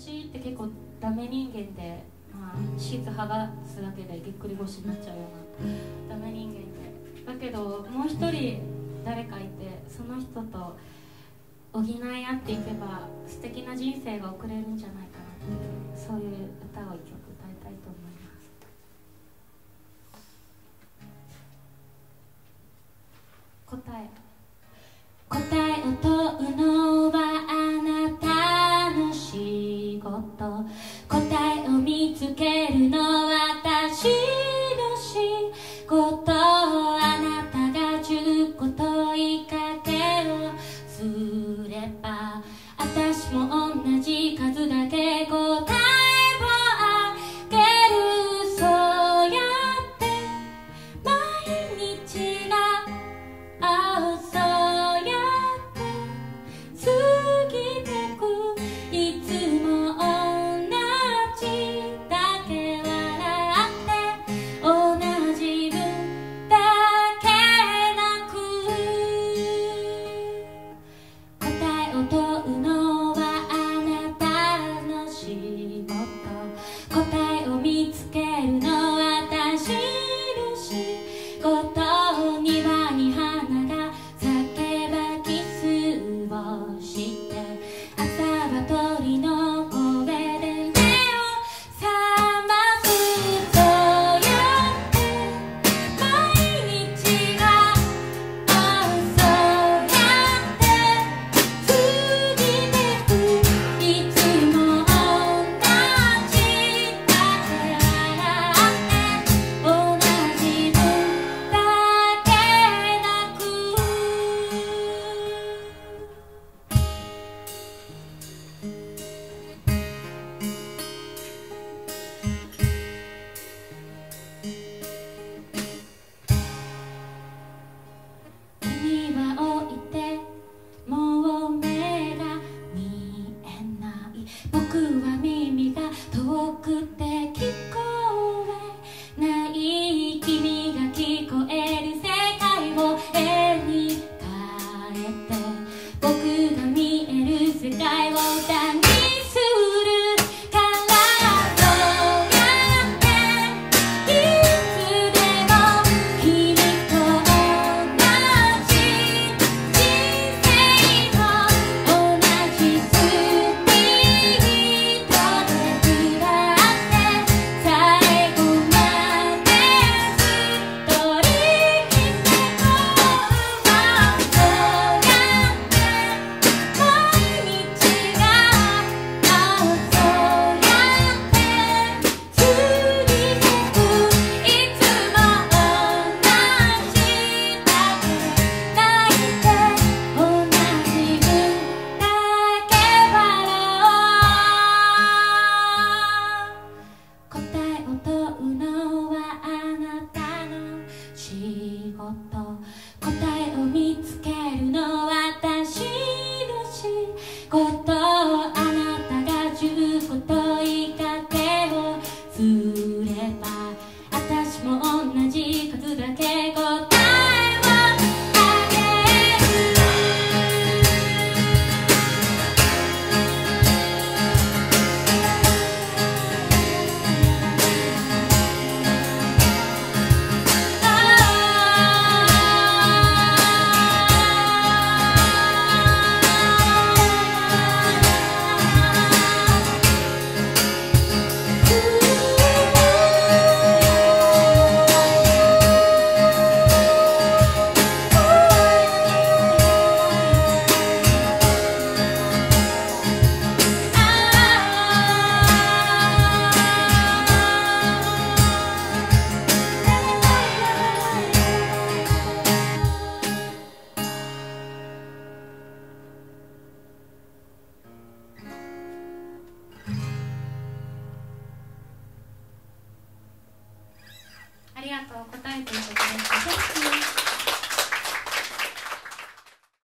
私って結構ダメ人間で、まあ、シーツ剥がすだけでぎっくり腰になっちゃうようなダメ人間で、だけどもう一人誰かいて、その人と補い合っていけば素敵な人生が送れるんじゃないかなって、そういう歌を一曲歌いたいと思います。答えを問うのはあなたの仕事、答えを見つけるのは私の仕事、あなたが10個問いかけをすれば私も同じ数だけ答えをあげる、そうやって毎日がそうやって過ぎてく、いつも同じだけ笑って同じ分だけ泣く、答えを問うのはあなたの仕事、答えを見つけるのは私の仕事、庭に花が咲けばキスをして朝は鳥の声で目を覚ます、そうやって毎日がそうやって過ぎてく、いつも同じだけ笑って同じ分だけ泣く。君は置いてもう目が見えない、僕は耳が遠くて聞こえない、君が聞こえる世界を絵に変えて、僕が見える世界を歌にするから、そうやっていつでも君と同じ人生を同じスピードで下って最後までずっと生きてこう、そうやって毎日がそうやって過ぎてく、いつも同じだけ泣いて同じ分だけ笑おう、答えを問うのはあなたの仕事、答えを見つけるのは私の仕事、あなたが10個問いかけをすれば私も同じ数だけ答えをあげる。ありがとう、答えていただきました。